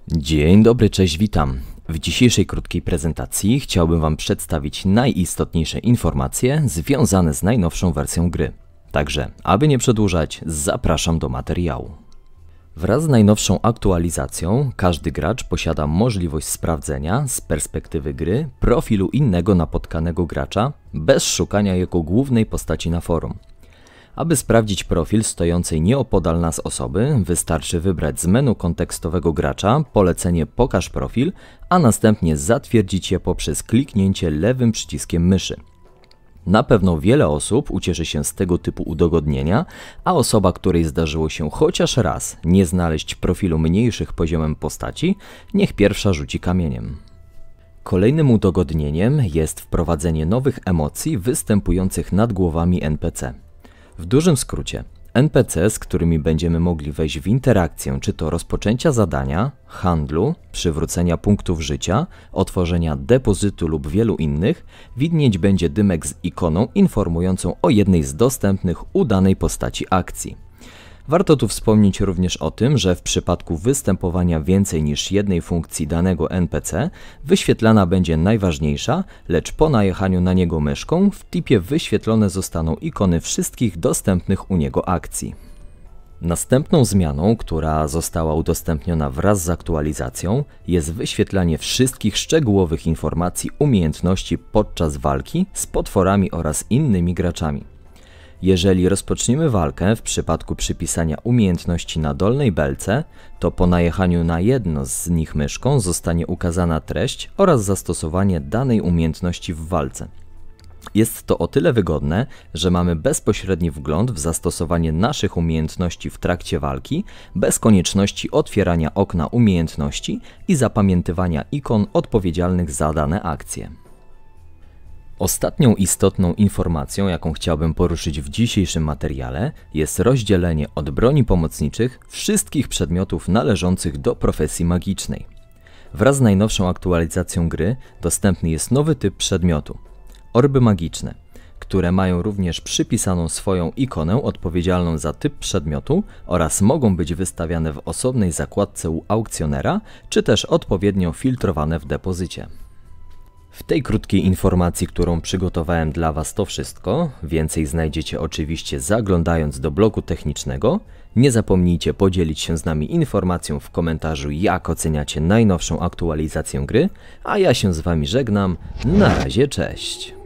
Dzień dobry, cześć, witam. W dzisiejszej krótkiej prezentacji chciałbym Wam przedstawić najistotniejsze informacje związane z najnowszą wersją gry. Także, aby nie przedłużać, zapraszam do materiału. Wraz z najnowszą aktualizacją każdy gracz posiada możliwość sprawdzenia z perspektywy gry profilu innego napotkanego gracza bez szukania jego głównej postaci na forum. Aby sprawdzić profil stojącej nieopodal nas osoby, wystarczy wybrać z menu kontekstowego gracza polecenie Pokaż profil, a następnie zatwierdzić je poprzez kliknięcie lewym przyciskiem myszy. Na pewno wiele osób ucieszy się z tego typu udogodnienia, a osoba, której zdarzyło się chociaż raz nie znaleźć profilu mniejszych poziomem postaci, niech pierwsza rzuci kamieniem. Kolejnym udogodnieniem jest wprowadzenie nowych emocji występujących nad głowami NPC. W dużym skrócie, NPC, z którymi będziemy mogli wejść w interakcję, czy to rozpoczęcia zadania, handlu, przywrócenia punktów życia, otworzenia depozytu lub wielu innych, widnieć będzie dymek z ikoną informującą o jednej z dostępnych u danej postaci akcji. Warto tu wspomnieć również o tym, że w przypadku występowania więcej niż jednej funkcji danego NPC wyświetlana będzie najważniejsza, lecz po najechaniu na niego myszką w tipie wyświetlone zostaną ikony wszystkich dostępnych u niego akcji. Następną zmianą, która została udostępniona wraz z aktualizacją, jest wyświetlanie wszystkich szczegółowych informacji umiejętności podczas walki z potworami oraz innymi graczami. Jeżeli rozpoczniemy walkę w przypadku przypisania umiejętności na dolnej belce, to po najechaniu na jedno z nich myszką zostanie ukazana treść oraz zastosowanie danej umiejętności w walce. Jest to o tyle wygodne, że mamy bezpośredni wgląd w zastosowanie naszych umiejętności w trakcie walki, bez konieczności otwierania okna umiejętności i zapamiętywania ikon odpowiedzialnych za dane akcje. Ostatnią istotną informacją, jaką chciałbym poruszyć w dzisiejszym materiale, jest rozdzielenie od broni pomocniczych wszystkich przedmiotów należących do profesji magicznej. Wraz z najnowszą aktualizacją gry dostępny jest nowy typ przedmiotu – orby magiczne, które mają również przypisaną swoją ikonę odpowiedzialną za typ przedmiotu oraz mogą być wystawiane w osobnej zakładce u aukcjonera, czy też odpowiednio filtrowane w depozycie. W tej krótkiej informacji, którą przygotowałem dla Was, to wszystko. Więcej znajdziecie oczywiście zaglądając do bloku technicznego. Nie zapomnijcie podzielić się z nami informacją w komentarzu, jak oceniacie najnowszą aktualizację gry, a ja się z Wami żegnam. Na razie, cześć!